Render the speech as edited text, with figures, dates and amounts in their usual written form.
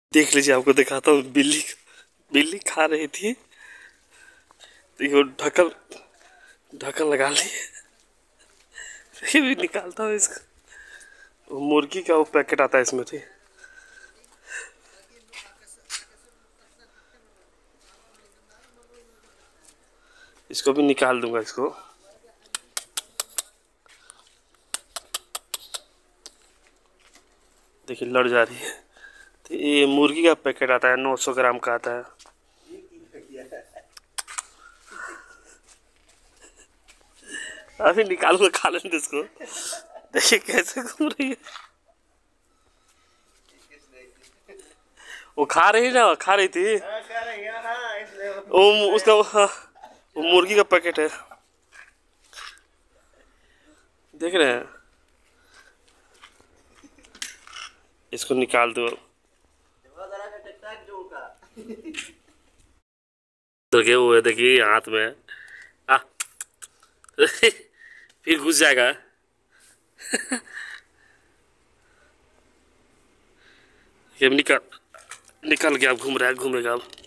देख लीजिए, आपको दिखाता हूँ। बिल्ली बिल्ली खा रही थी तो ये ढक्कन ढक्कन लगा ली। फिर भी निकालता हूँ इसको। मुर्गी का वो पैकेट आता है इसमें, ठीक। इसको भी निकाल दूंगा इसको। देखिए लड़ जा रही है। तो ये मुर्गी का पैकेट आता है, 900 ग्राम का आता है। अभी निकालूंगा, खा लेंगे इसको। देखिए कैसे घूम रही है। वो खा रही ना, खा रही थी वो उसका। हाँ, वो मुर्गी का पैकेट है, देख रहे हैं। इसको निकाल दो। देखिए वो है, देखिए हाथ में आ। फिर घुस जाएगा। ये निकल निकल गया, अब घूम रहा है, घूमेगा अब।